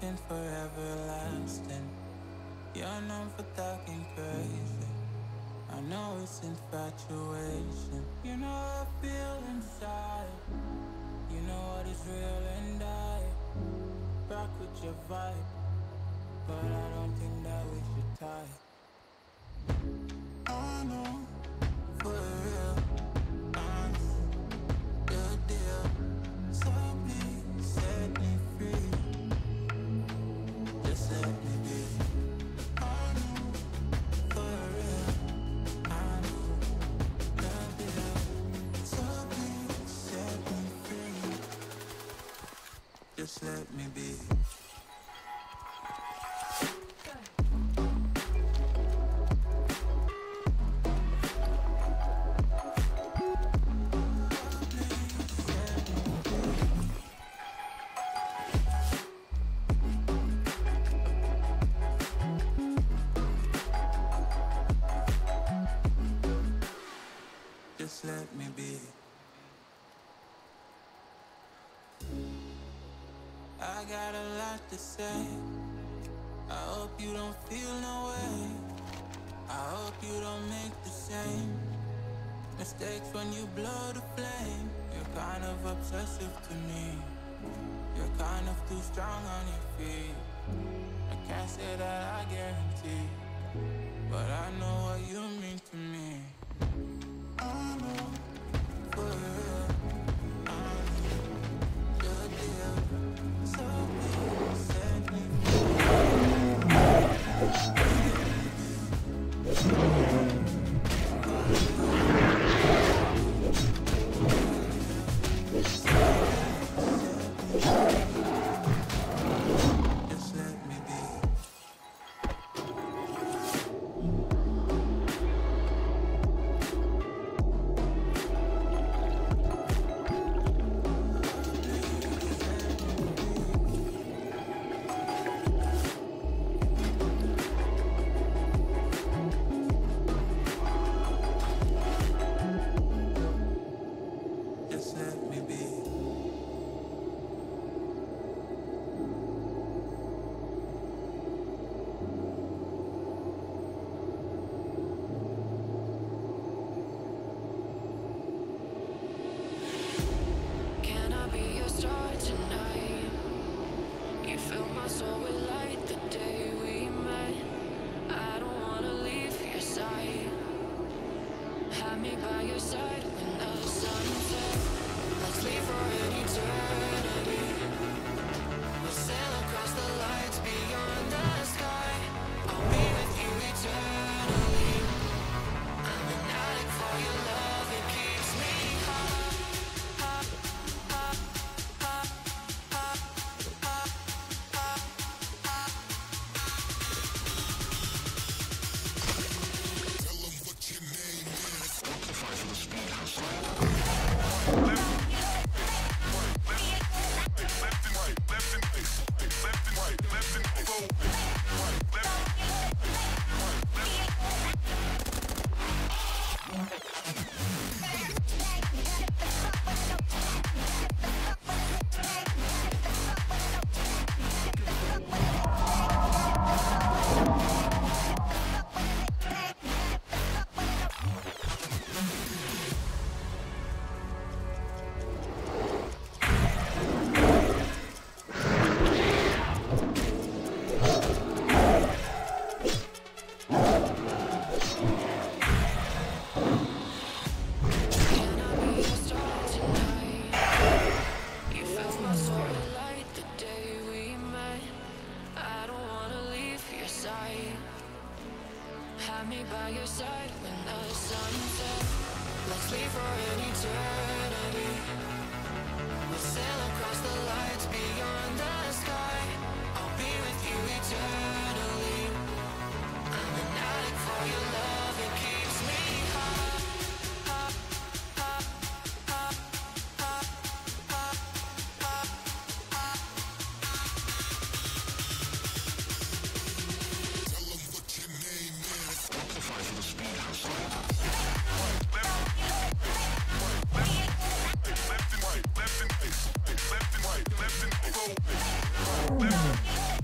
looking for everlasting. You're known for talking crazy. I know it's infatuation. You know how I feel inside. You know what is real and I rock with your vibe, but I don't think that we should tie. I know, for real, I know the deal. So please set me free. Just let me be. I know, for real, I know the deal. So please set me free. Just let me be. Just let me be. I got a lot to say. I hope you don't feel no way. I hope you don't make the same mistakes when you blow the flame. You're kind of obsessive to me. You're kind of too strong on your feet. I can't say that I guarantee, but I know what you mean to me. I know, for real, I know the deal. So please set me just let me be. Just let me be. Can I be your star tonight? You fill my soul with light the day we met. I don't wanna leave your side. Have me by your side when the sun sets. Let's leave for an eternity. We'll sail across the lights beyond the sky. I'll be with you eternally. I'm an addict for your love, it keeps me high. Have me by your side when the sun sets. Let's leave for an eternity. We'll sail across the lights beyond the sky. I'll be with you eternally. I'm an addict for your love, it keeps me high. Left and right, left and right, left and right.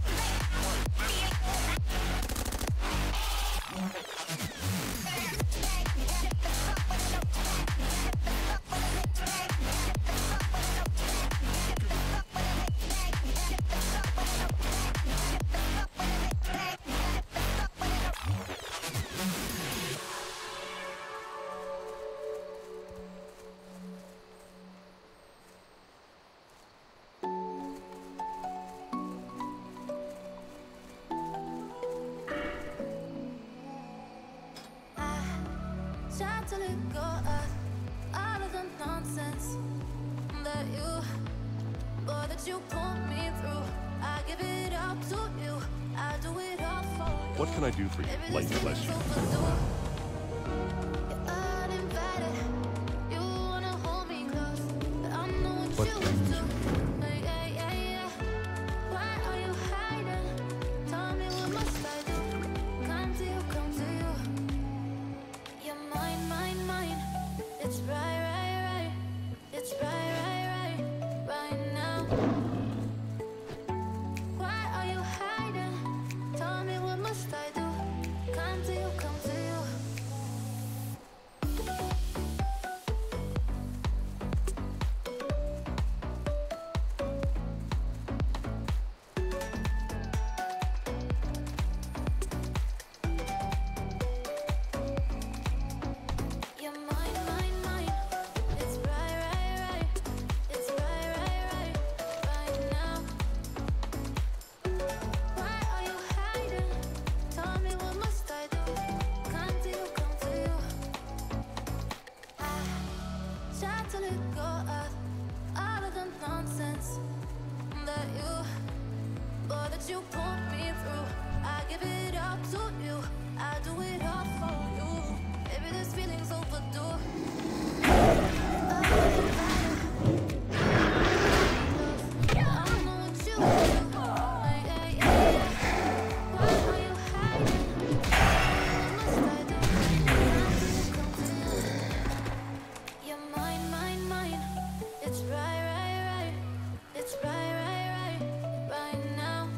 let go of all of the nonsense that you put me through. I give it all to you. I do it all for you. What can I do for you? Light bless you. What can I do? You put me through. I give it all to you. I do it all for you. Maybe this feeling's overdue. I don't know what you do. Why are you hiding? What must I do? You're mine, mine, mine. It's right, right, right. It's right, right, right. Right now.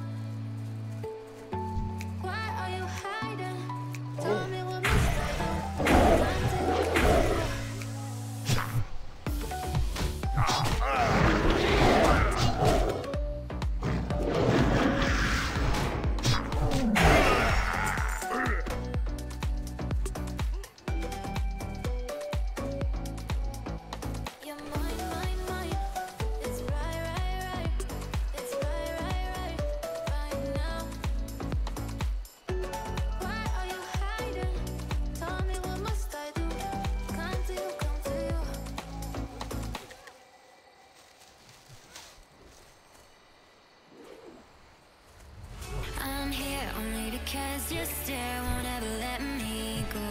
I'm here only because your stare won't ever let me go.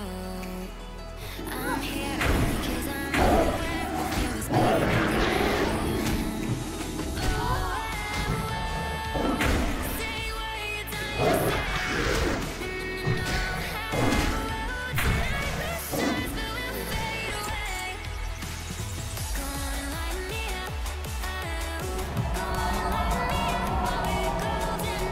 I'm here only because I'm aware of you is better. Say what you're dying to say. Tonight the stars will fade away. Go on and light me up. Go on and light me up while we're golden.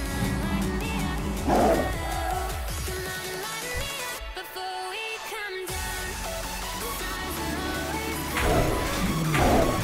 Before we come down, stars will always come.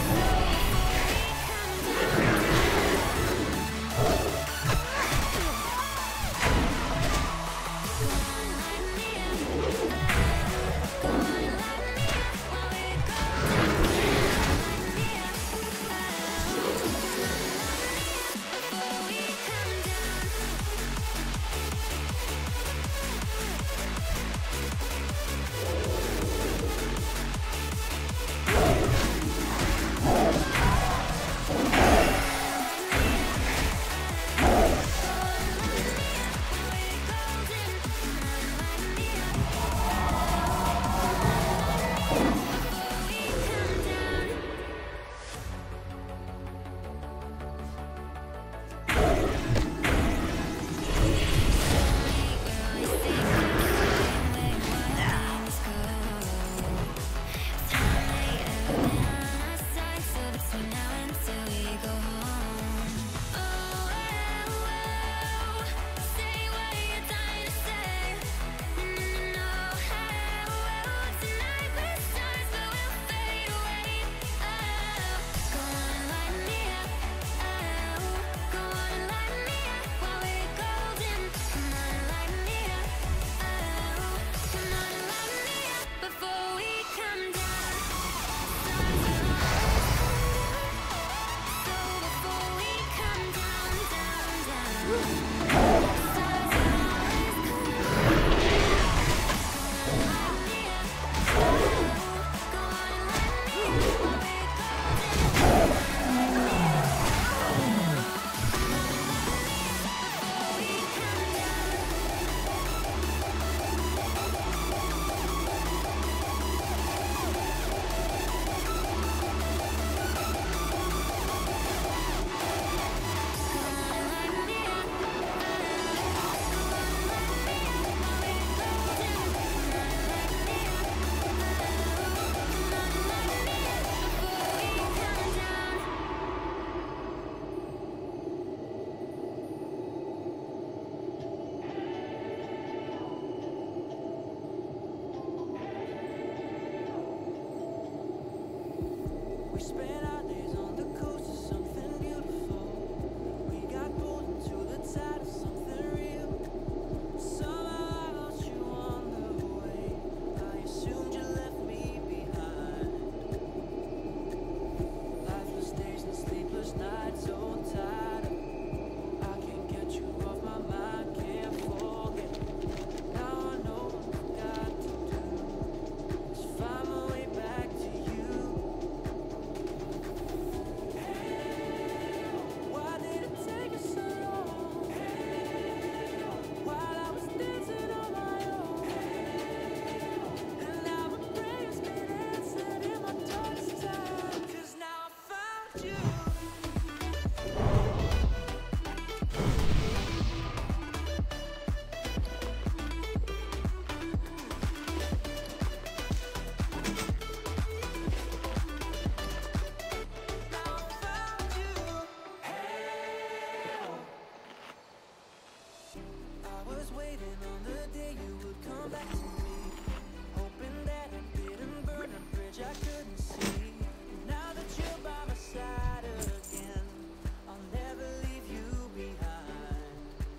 I couldn't see. Now that you're by my side again, I'll never leave you behind.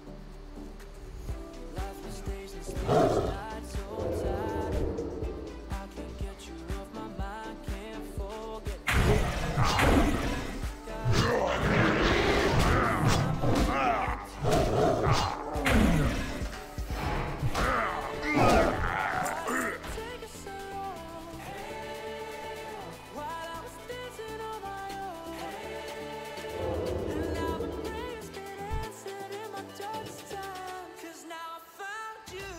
Life mistakes and sleepless nights so tired. I can't get you off my mind, can't forget take us so long. While I was dancing on my own, and now my prayers get answered in my darkest time. 'Cause now I found you.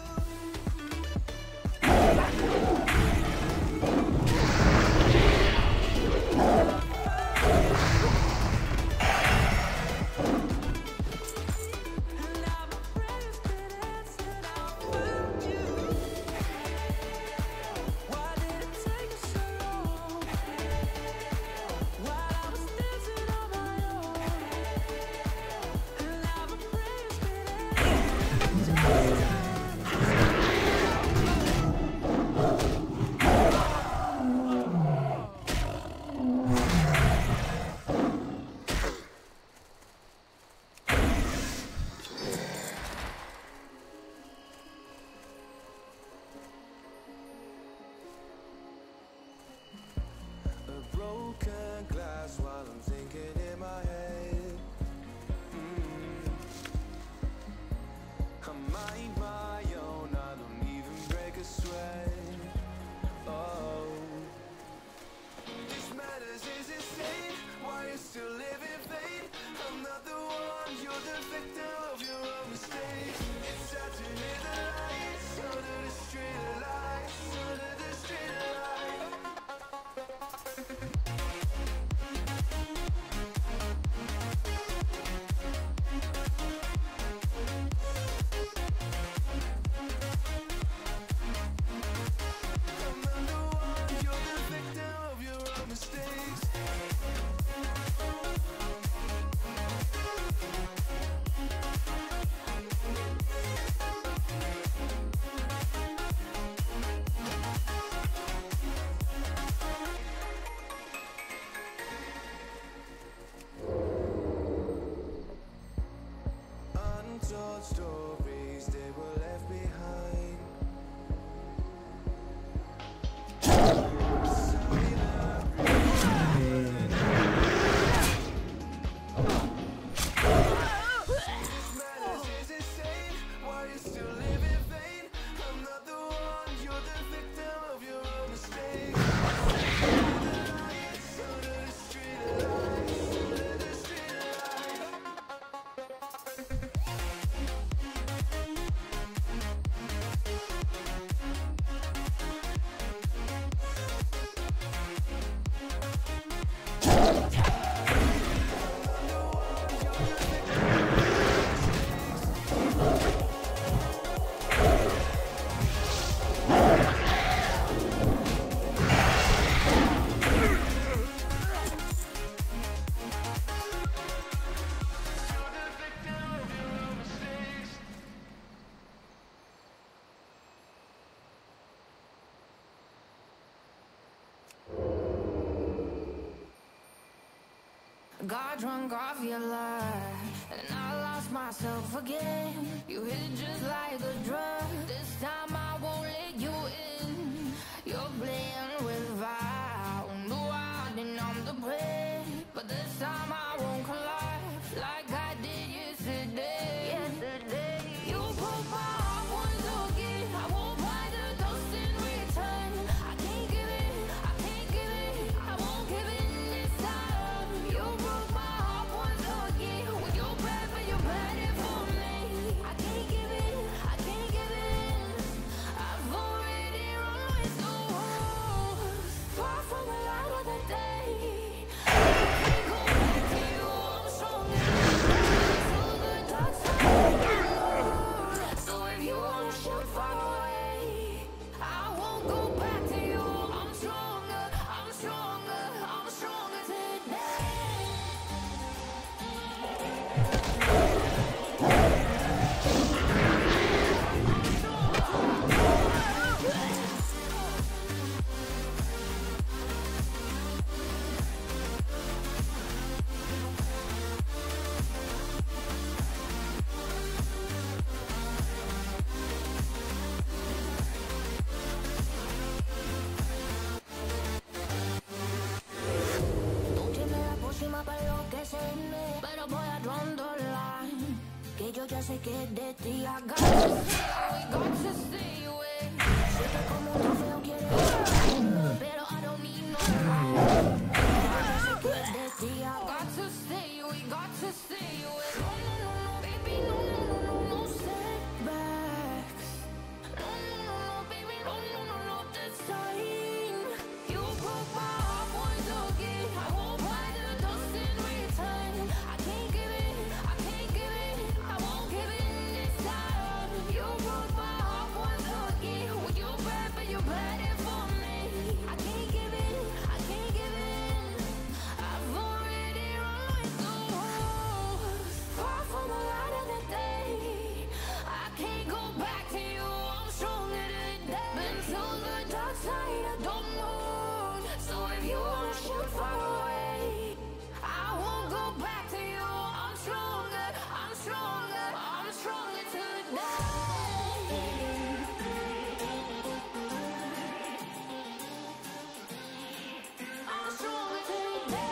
And now my prayers get answered. I found you. Why did it take us so long? While I was dancing on my own, and now my prayers get answered. A broken glass while I'm thinking in my head. I mind my own, I don't even break a sweat. Oh, this madness is insane. Why you still live in vain? I'm not the one, you're the victim of your own mistakes. It's sad to hear the lights under the street lights, under the street lights. I'm not the one, you're the victim of your own mistakes. Untold stories, they were left behind. This madness is insane. Why you still live in vain? I'm not the one, you're the victim of your own mistakes. Under the street lights, under the street lights. Got drunk off your life, and I lost myself again. You hit just like a drug. This time I won't let you in. You're playing with fire. No, I didn't on the break, but this time I won't collide like I did yesterday. You broke my heart once again. I won't buy the dust in return. I can't give it, I can't give it, I won't give in this time. You broke my heart once again. When you're bad, but you're bad it for me. I can't give in, I can't give in. I've already run with the walls, far from the light of the day. I can't go back to you, I'm stronger. se quede ti haga. We got to stay away. Sé que como un trofeo quiere, pero I don't need no more. Se quede ti haga. Got to stay, we got to stay away. No, no, no, no, baby, no, no, no, no, no setbacks. No, no, no, no, baby, no, no, no, no, this time. You broke my heart once again. I won't buy the dust in return. I can't give in, I can't give in, I won't give in this time. You broke my heart once again. Well, you bad, but you bad it for me. I can't give in, I can't give in. I've already run with the wolves. Far from the light of the day. I can't go back to you, I'm stronger today. Been to the dark side, I don't know. So if you wanna shoot far away, I won't go back to you. I'm stronger, I'm stronger, I'm stronger today. I'm stronger today.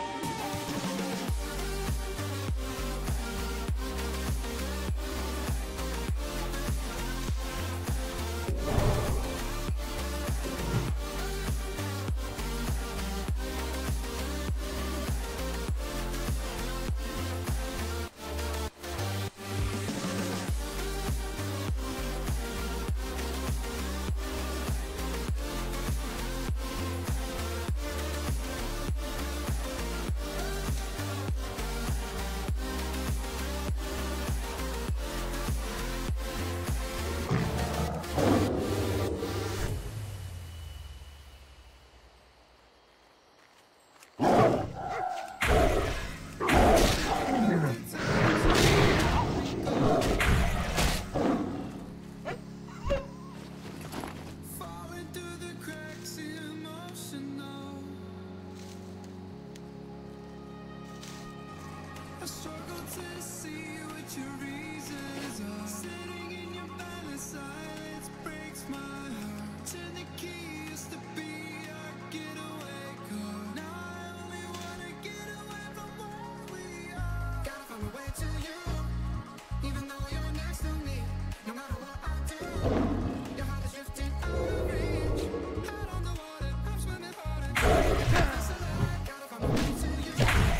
Falling through the cracks, emotional. I struggle to see what your reasons are. Sitting in your balance, silence breaks my heart. Turn the key, used to be our getaway car. Now I only wanna get away from where we are. Gotta find my way to you, even though you're next to me. No matter what I do, your heart is drifting out of reach. Out on the water, I'm swimming harder. It's alive, gotta find my way to you.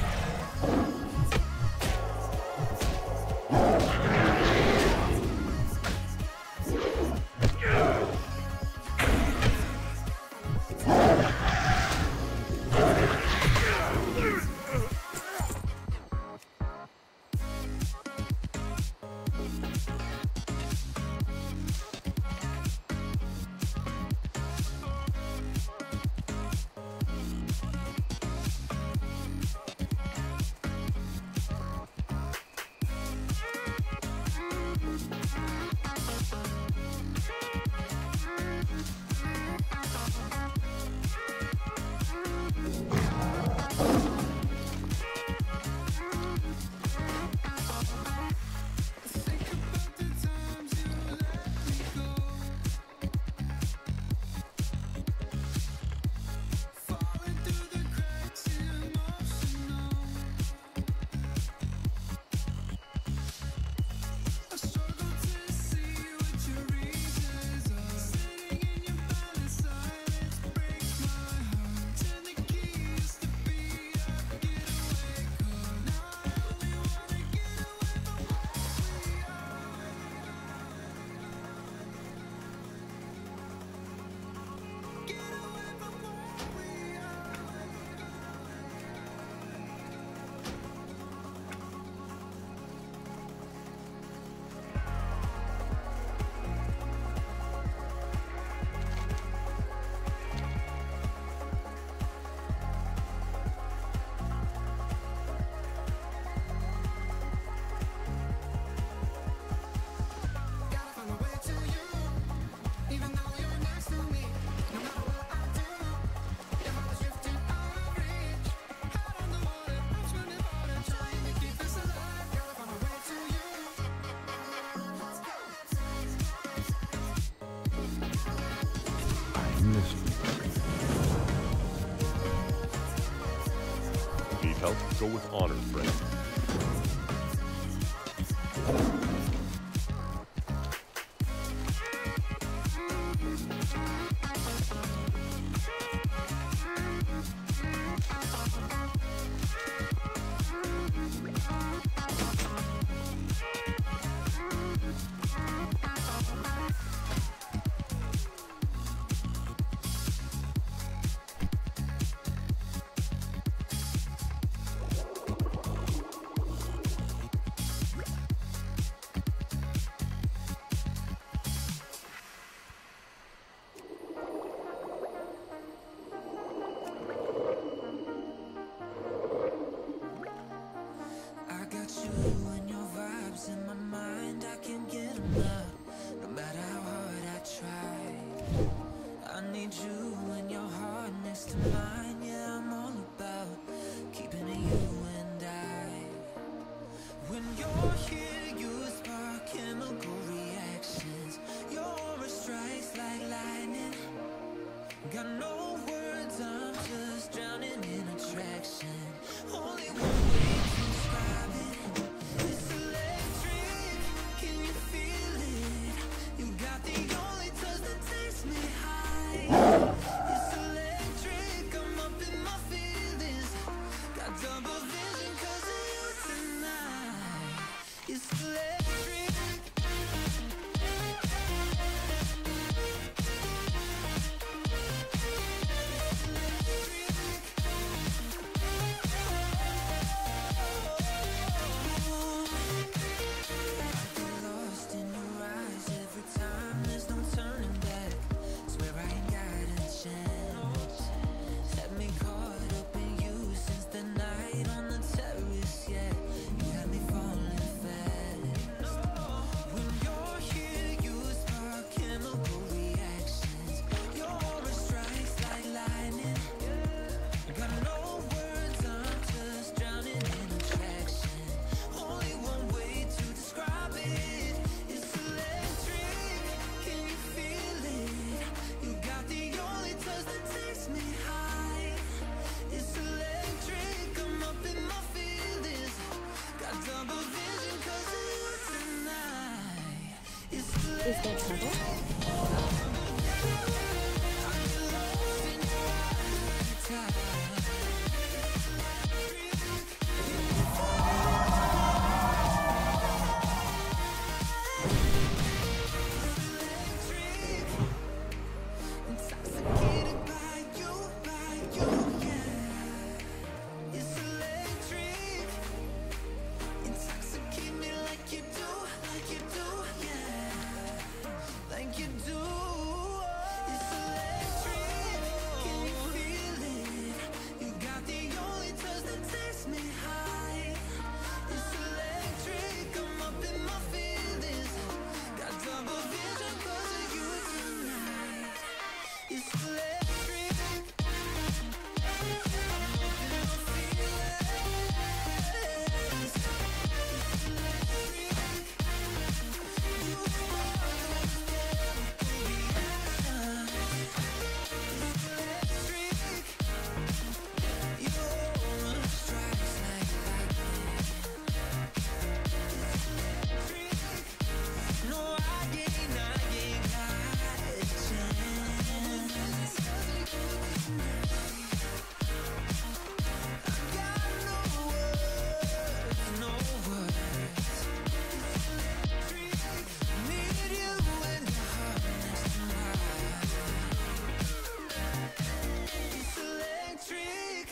Think about the times you let me go. Falling through the cracks, emotional. I struggle to see what your reasons are. Sitting in your balance, silence breaks my heart. Turn the key, used to be our getaway car. Now I only wanna get away from where we are. Get away from where we are. Gotta find my way to you, even though you're next to me. No matter what I do, your heart is drifting out of reach. Out on the water, I'm swimming harder, trying to keep this alive. Gotta find my way to you. Need help? Go with honor, friend. It's electric. Lost in your eyes every time. There's no turning back. Swear I ain't got a chance. Had me caught up in you since the night on the terrace. Yeah, you had me falling fast. When you're here, you spark chemical reactions. Your aura strikes like lightning. Got no words, I'm just drowning in attraction. Only one way to describe it. It's electric. Can you feel it? You got the only touch that takes me high. It's electric. I'm up in my feelings. Got double vision 'cause of you tonight. It's Is there trouble? intoxicated by you, yeah. It's electric. Intoxicate me like you do, yeah. Like you do. It's electric. Can you feel it? You got the only touch that takes me high. It's electric. I'm up in my feelings. Got double vision 'cause of you tonight. It's electric. I'm up in my feelings. It's electric. You spark like chemical reactions. It's electric. Your aura strikes like lightning. It's electric. No, I ain't got a chance. I got no words, no words. It's electric. Need you in the heart next to mine. It's electric.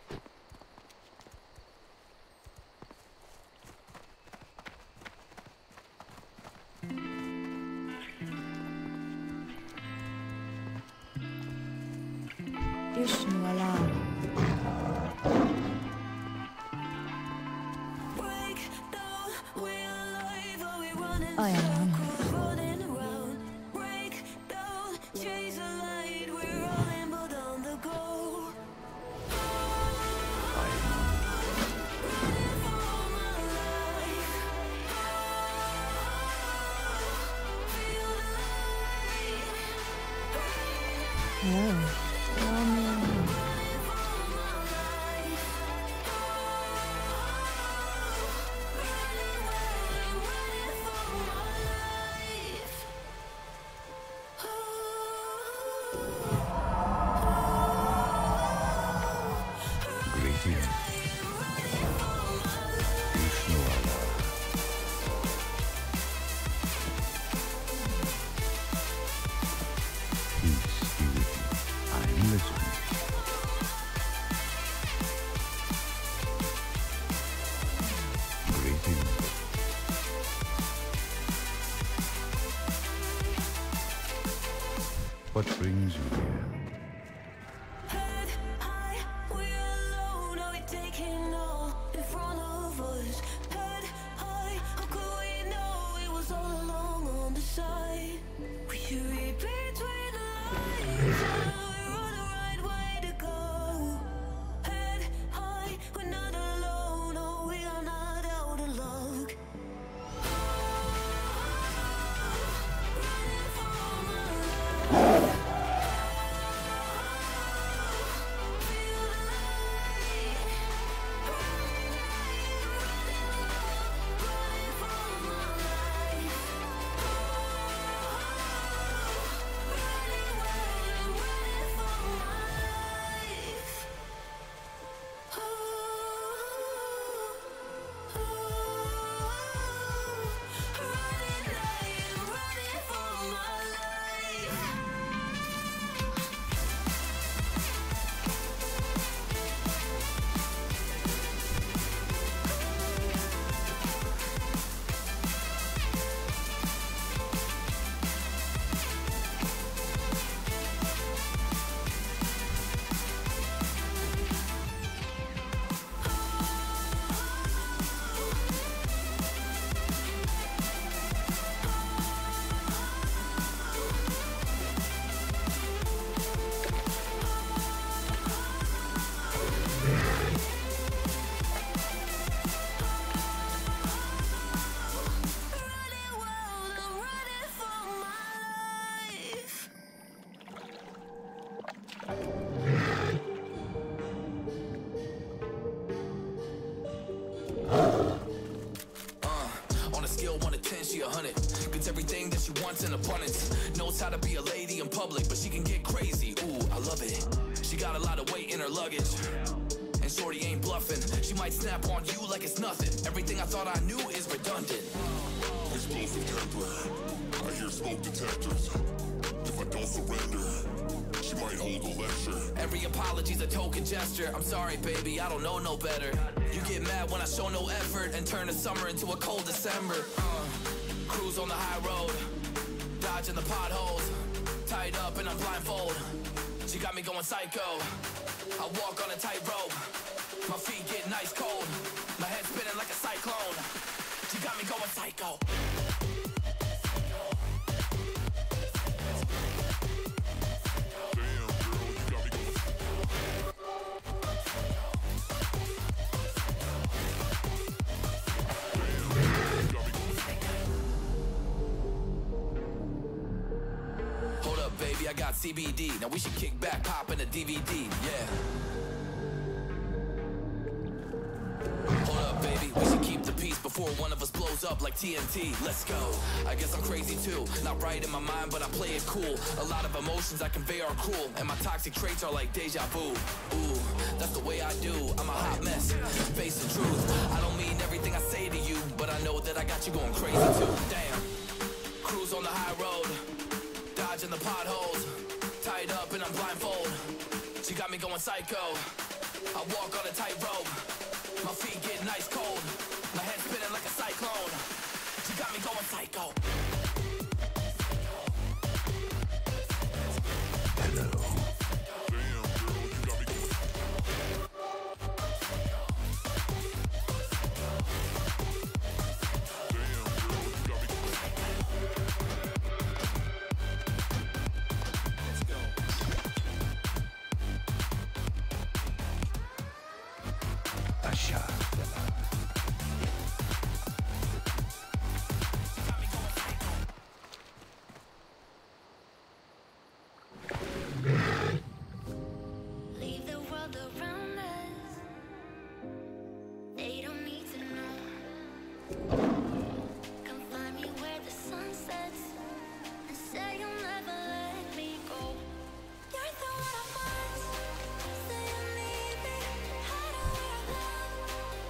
Ishnuala. Break down, we're alive, are we running Oh, yeah. circles, running around? Break down, chase a light, we're rolling but on the go. Running for my life. Feel the light. Hello. Greetings. Ishnuala. Peace be with you. I'm listening. Greetings. What brings you here? Head high, we're alone, are we taking all in front of us? Head high, how could we know it was all along on the side? We should read between the lines, we're on the right way to go. Head high, we're not alone, oh, we are not out of luck. Running for my life. scale 1 to 10, she 100. Gets everything that she wants in abundance. Knows how to be a lady in public, but she can get crazy. Ooh, I love it. She got a lot of weight in her luggage. And shorty ain't bluffing. She might snap on you like it's nothing. Everything I thought I knew is redundant. Explosive temper. I hear smoke detectors. If I don't surrender, she might hold a lecture. Every apology's a token gesture. I'm sorry, baby, I don't know no better. You get mad when I show no effort and turn the summer into a cold December. Cruise on the high road, dodging the potholes. Tied up and I'm blindfold. She got me going psycho. I walk on a tightrope. My feet get nice cold. My head spinning like a cyclone. She got me going psycho. Hold up, baby, I got CBD. Now we should kick back, pop in a DVD, yeah. Hold up, baby, we should keep the peace before one of us blows up like TNT. Let's go. I guess I'm crazy too. Not right in my mind, but I play it cool. A lot of emotions I convey are cruel, and my toxic traits are like deja vu. Ooh, that's the way I do. I'm a hot mess, face the truth. I don't mean everything I say to you, but I know that I got you going crazy too. Damn. Cruise on the high road, dodging the potholes. Tied up and I'm blindfold. She got me going psycho. I walk on a tightrope. My feet get nice cold. My head spinning like a cyclone. She got me going psycho. Leave the world around us. They don't need to know. Come find me where the sun sets and say you'll never let me go. You're the one I want. Say you need me. Hide away, love.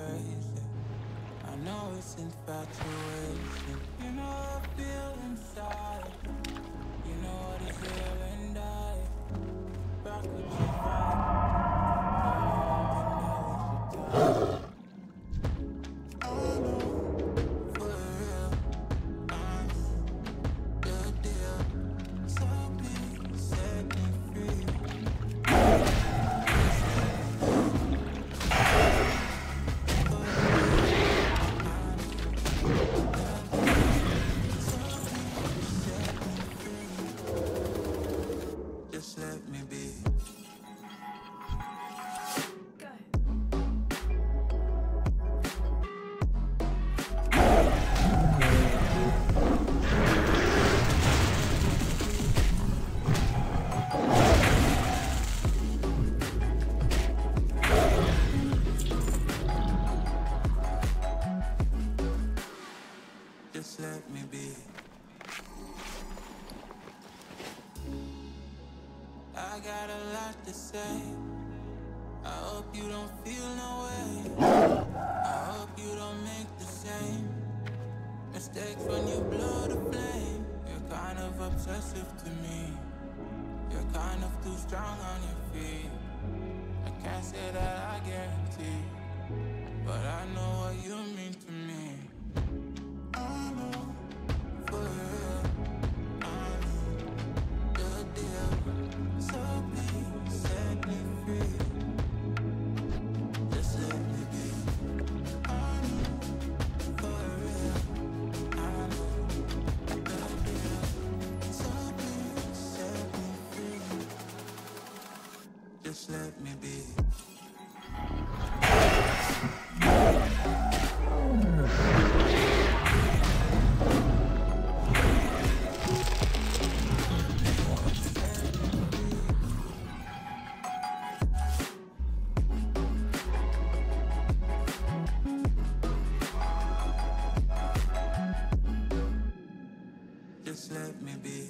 crazy. I know it's infatuation. You know I feel inside. You know what is here and I rock with your vibe. Just let me be. Just let me be. I got a lot to say. I hope you don't feel no way. I hope you don't make the same mistakes when you blow the flame. You're kind of obsessive to me. You're kind of too strong on your feet. I can't say that I guarantee, but I know what you mean to me. I know for real, I'm the deal. So please set me free. Just let me be. I know for real, I'm the deal. So please set me free. Just let me be. Just let me be.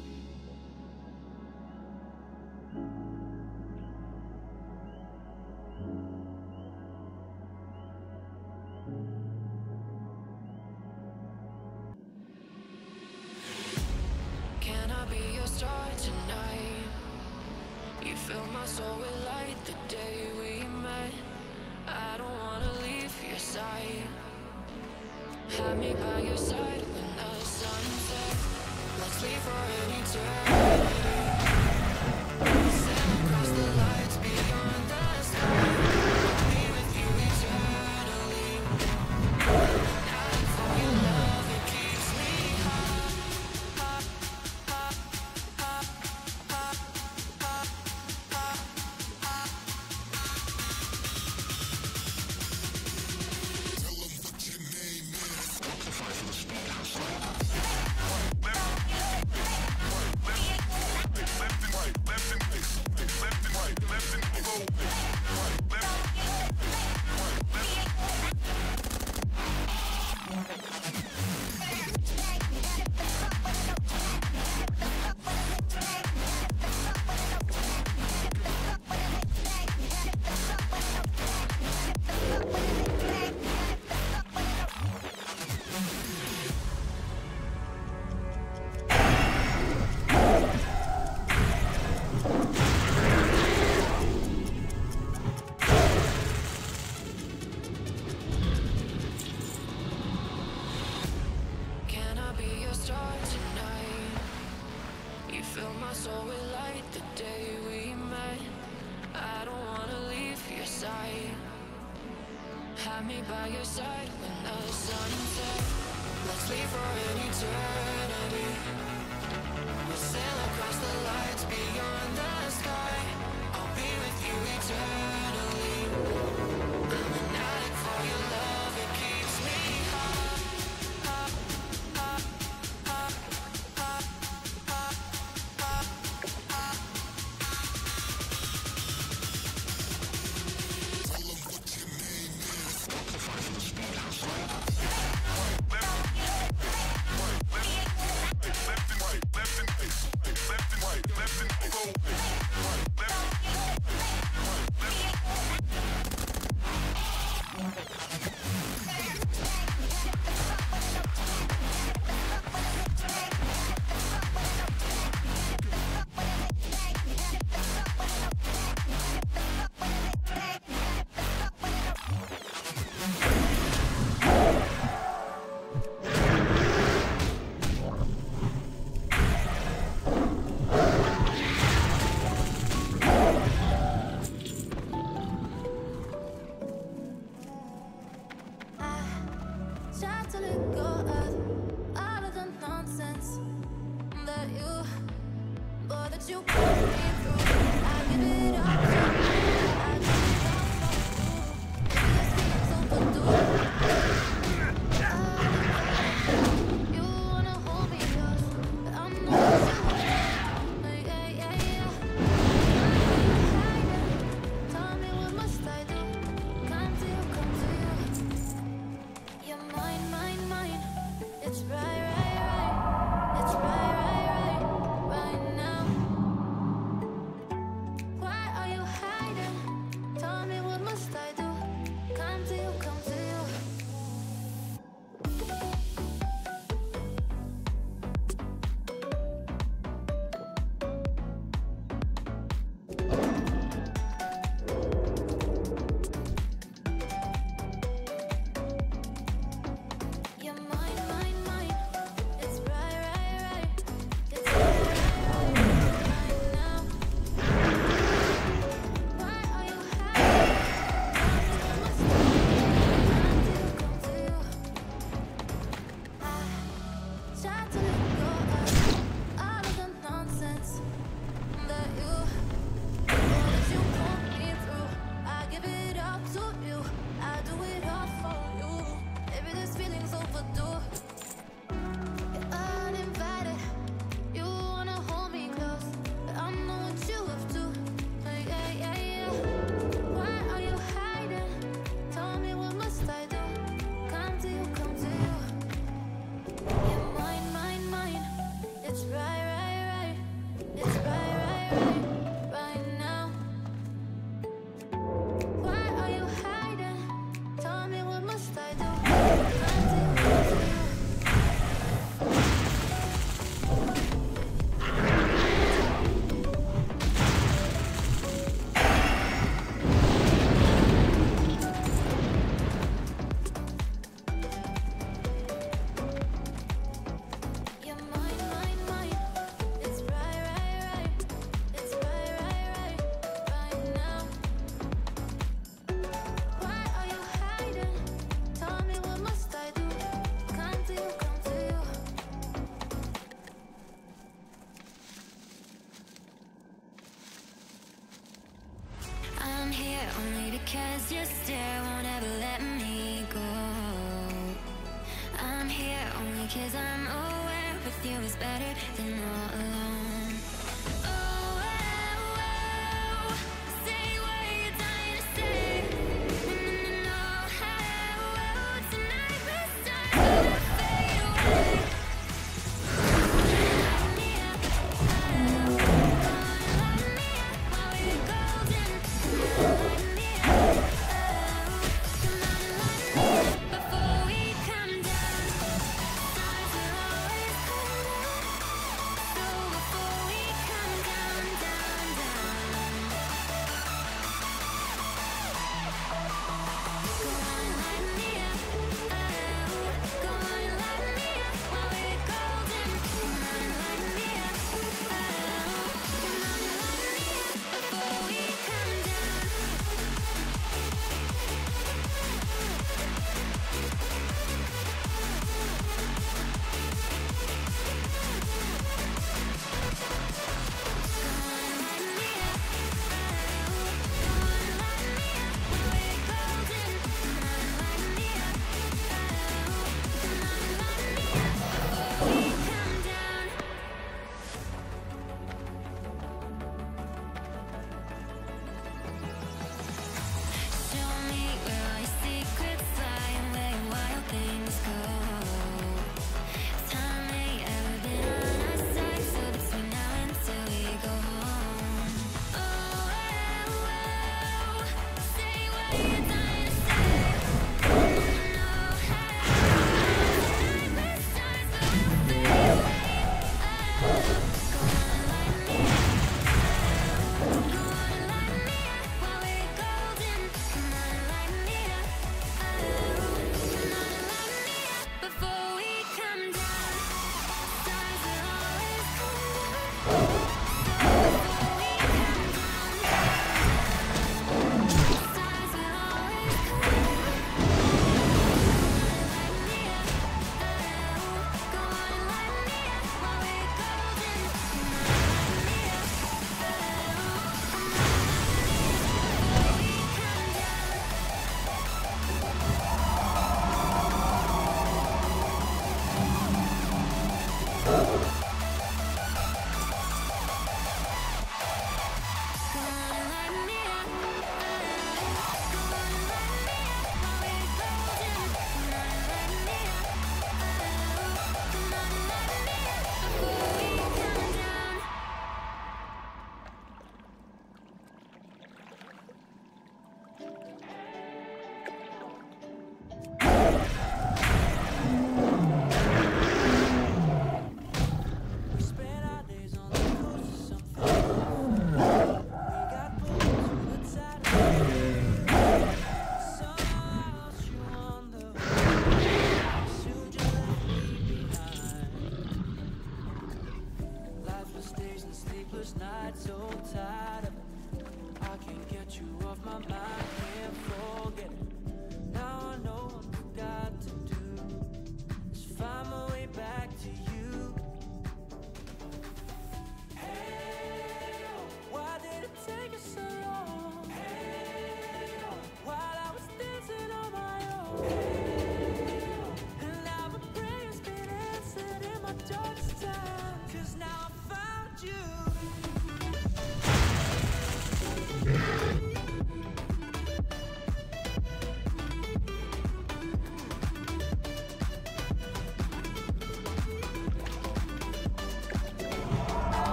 Can I be your star tonight? You fill my soul with light the day we met. I don't wanna leave your side. Have me by your side when the sun sets. Let's leave for an eternity. Sail across the lights beyond the sky. I'll be with you eternally. Night for your love, it keeps me high. Can I be your star tonight? You fill my soul with light the day we met. I don't wanna leave your side. Have me by your side when the sun sets. Let's leave for an eternity. We'll sail across the lights beyond the sky. I'll be with you eternally. I'm an addict for your love, it keeps me high. Left and right, left and go. Left. Try to let go of all of the nonsense that you, boy, that you put me through. I give it up to you. I give it up for you. Maybe this feeling's overdue. You wanna hold me close, but I'm not sure. Yeah, yeah, yeah. Tell me what must I do? Come to you, come to you. You're mine, mine, mine. It's right, right, right. It's right, right, right, right now. Why are you hiding? Tell me what must I do? Come to you, come to you. You're mine, mine, mine. It's right, right, right. It's right, right, right, right now. Why are you hiding? Tell me what must I do? Come to you, I try to let go of all of the nonsense that you put me through. I give it up to you. I do it all for you. Maybe this feeling's overdue. You're uninvited. You wanna hold me close, but I know what you have to. Yeah, yeah, yeah. Why are you hiding? Tell me what must I do? Come to you, come to you. You're mine, mine, mine. It's right, right, right. It's right, right, right, right now. Why are you hiding? Tell me what must I do? Come to you, come to you. You're mine, mine, mine. It's right, right, right. It's right, right, right, right now. Why are you hiding? Tell me what must I do? Come to you, come to you. I'm here only because your stare won't ever let me go. I'm here only because I'm aware with you is better than all alone. Oh, oh, oh, say what you're dying to say. No, no, no, oh, tonight we're starting to fade away. Light me up, light me up while we're golden. Light me up, come on and light me up before we come down. Stars will always come out, so before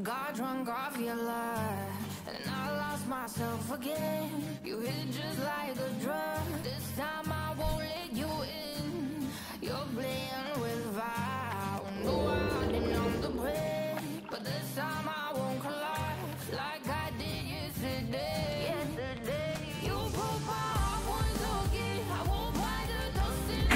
got drunk off your life, and I lost myself again. You hit just like a drug. This time I won't let you in. You're playing with fire. No, I didn't on the break, but this time I won't collapse like I did yesterday. Yesterday, you broke my heart once again. I won't bite the dust in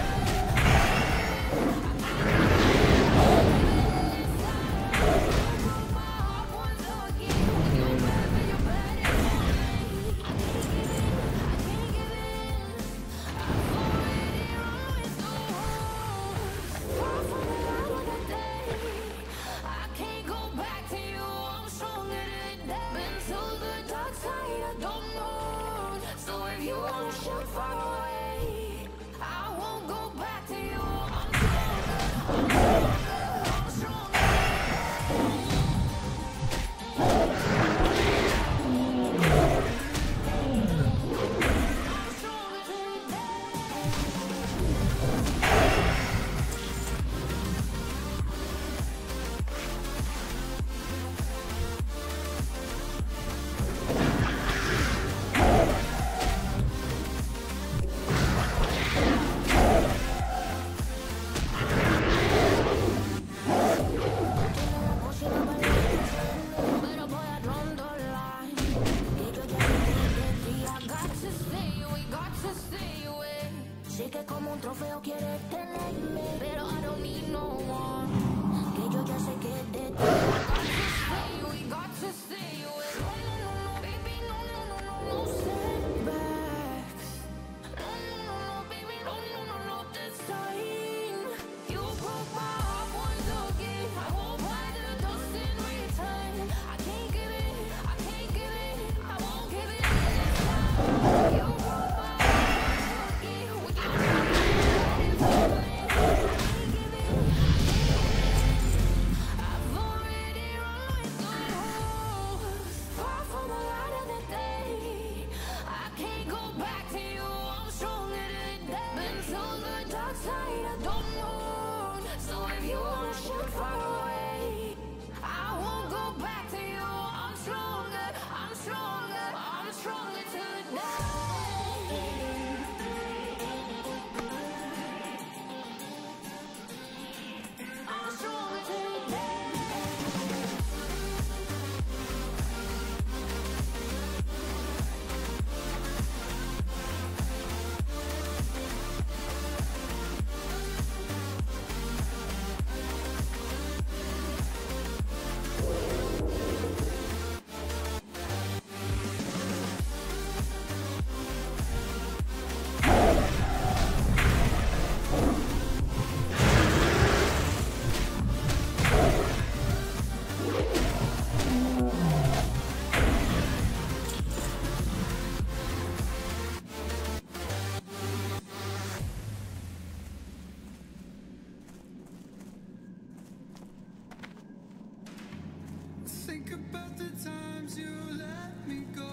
Think about the times you let me go,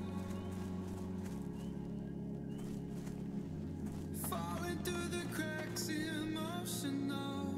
falling through the cracks, emotional.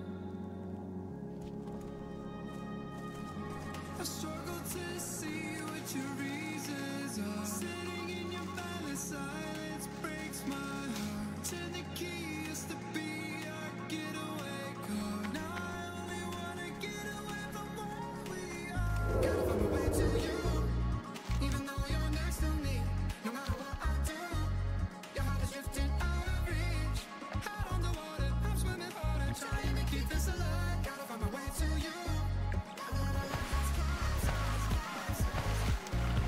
I struggle to see what your reasons are. Sitting in your violent silence breaks my heart. Turn the key, used to be our getaway car. Now I only wanna get away from where we are. Gotta find my way to you, even though you're next to me. No matter what I do, your heart is drifting out of reach. Out on the water, I'm swimming harder, trying to keep this alive. Gotta find my way to you.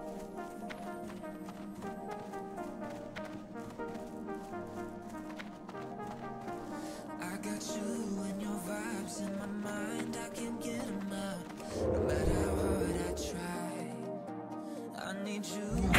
I got you and your vibes in my mind, I can't get them out. No matter how hard I try, I need you.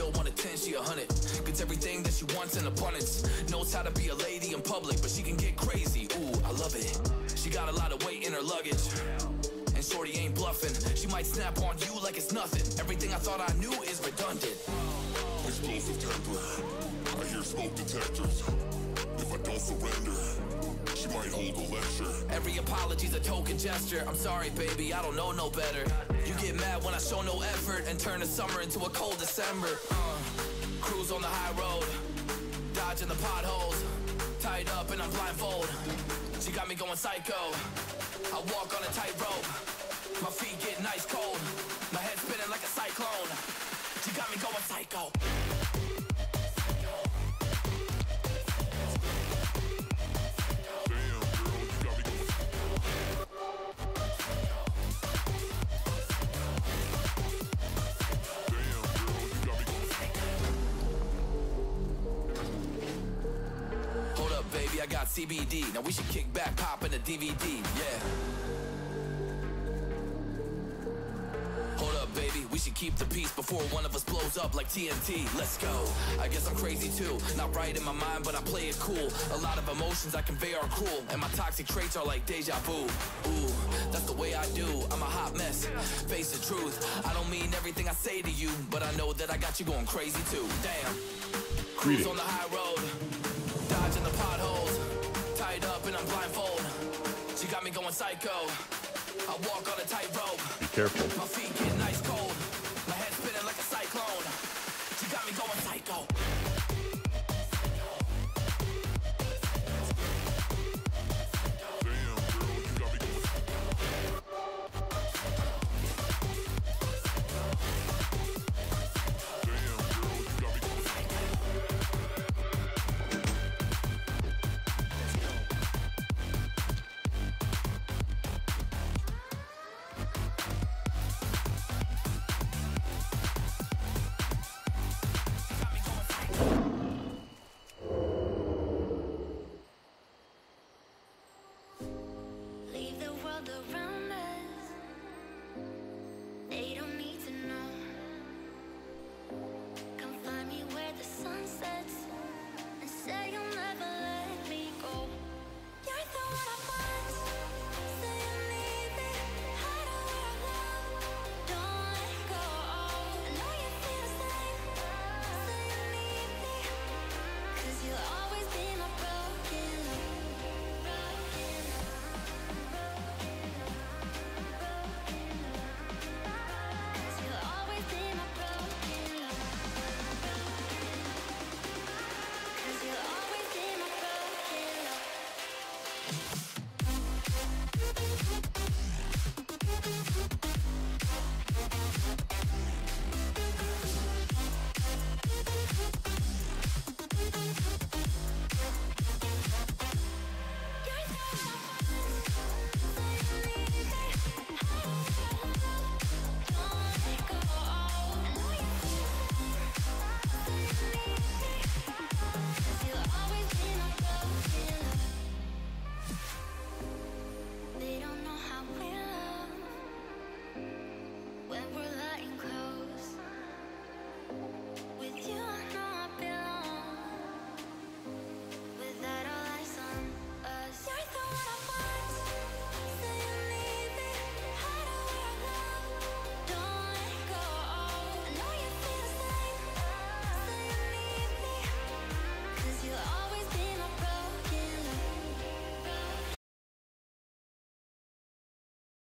don't want a 10, she 100. Gets everything that she wants in abundance. Knows how to be a lady in public, but she can get crazy. Ooh, I love it. She got a lot of weight in her luggage, and shorty ain't bluffing. She might snap on you like it's nothing. Everything I thought I knew is redundant. Explosive temper. I hear smoke detectors. If I don't surrender, she might hold a lecture. Every apology's a token gesture. I'm sorry, baby, I don't know no better. You get mad when I show no effort and turn the summer into a cold December. Cruise on the high road, dodging the potholes. Tied up and I'm blindfold. She got me going psycho. I walk on a tightrope. My feet get nice cold. My head spinning like a cyclone. She got me going psycho. I got CBD, now we should kick back, pop in the DVD, yeah. Hold up, baby, we should keep the peace before one of us blows up like TNT. Let's go. I guess I'm crazy too, not right in my mind, but I play it cool. A lot of emotions I convey are cruel, and my toxic traits are like deja vu. Ooh, that's the way I do, I'm a hot mess. Face the truth, I don't mean everything I say to you, but I know that I got you going crazy too. Damn. Cruise on the high road, dodging the potholes, tied up and I'm blindfold. She got me going psycho. I walk on a tightrope. Be careful. My feet get nice cold. My head spinning like a cyclone. She got me going psycho. Leave the world around us. They don't need to know. Come find me where the sun sets and say you'll never let me go. You're the one I want. Say you need me. Hide away our love. Don't let go. I know you feel the same. Say you need me. 'Cause you'll always be my broken love. You'll always be my broken love. 'Cause you'll always be my broken love.